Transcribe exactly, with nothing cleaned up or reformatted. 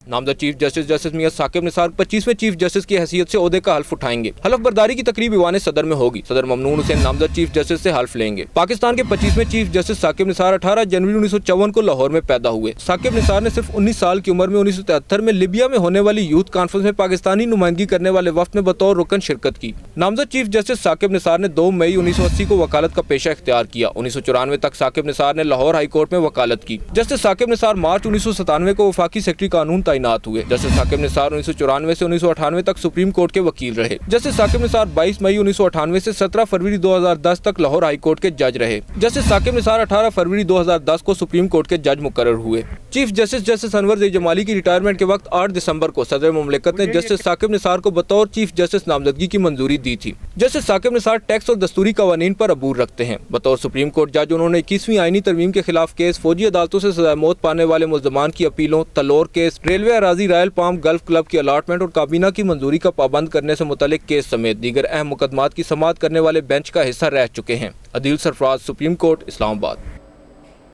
नामजद chief justice justice Mian Saqib Nisar पच्चीसवें chief justice की हैसियत से ओहदे का हल्फ उठाएंगे। हल्फ बर्दारी की तकरीब ईवान सदर में होगी। सदर ममनून हुसैन नामजद चीफ जस्टिस से हल्फ लेंगे। पाकिस्तान के पच्चीसवें चीफ जस्टिस साकिब निसार अठारह जनवरी उन्नीस सौ चौवन को लाहौर में पैदा हुए। साकिब निसार ने सिर्फ उन्नीस साल की उम्र में उन्नीस सौ तिहत्तर में लिबिया में होने वाली यूथ कॉन्फ्रेंस में पाकिस्तानी नुमाइंदगी करने वाले वफ्द में बतौर रुकन शिरकत की। नामजद चीफ जस्टिस साकिब निसार ने दो मई उन्नीस सौ अस्सी को वकालत का पेशा इख्तियार किया। उन्नीस सौ चौरानवे तक साकिब निसार ने लाहौर हाई कोर्ट में वकालत की। जस्टिस साकिब निसार मार्च उन्नीस सौ सतानवे को वफाकी सेक्रेटरी कानून तैनात हुए। जस्टिस साकिब निसार उन्नीस सौ चौरानवे से उन्नीस सौ अठानवे तक सुप्रीम कोर्ट के वकील रहे। जस्टिस साकिब निसार बाईस मई उन्नीस सौ अठानवे से सत्रह फरवरी दो हजार दस तक लाहौर हाई कोर्ट के जज रहे। जस्टिस साकिब निसार अठारह फरवरी दो हजार दस को सुप्रीम कोर्ट के जज मुकर्रर हुए। Chief justice justice Anwar Jamali की रिटायरमेंट के वक्त आठ दिसंबर को सदर मुमलिकत ने जस्टिस साकिब निसार को बतौर चीफ जस्टिस नामजदगी की मंजूरी दी थी। जस्टिस साकिब निसार टैक्स और दस्तूरी कवानीन पर अबूर रखते हैं। बतौर सुप्रीम कोर्ट जज उन्होंने इक्कीसवीं आईनी तरमीम के खिलाफ केस, फौजी अदालतों से सजा मौत पाने वाले मुल्जमान की अपीलों, तलोर केस, रेलवे अराजी रॉयल पाम गल्फ क्लब की अलाटमेंट और काबीना की मंजूरी का पाबंद करने से मुतल्लिक केस समेत दीगर अहम मुकदमात की समाअत करने वाले बेंच का हिस्सा रह चुके हैं। Adeel Sarfaraz, supreme court, Islamabad.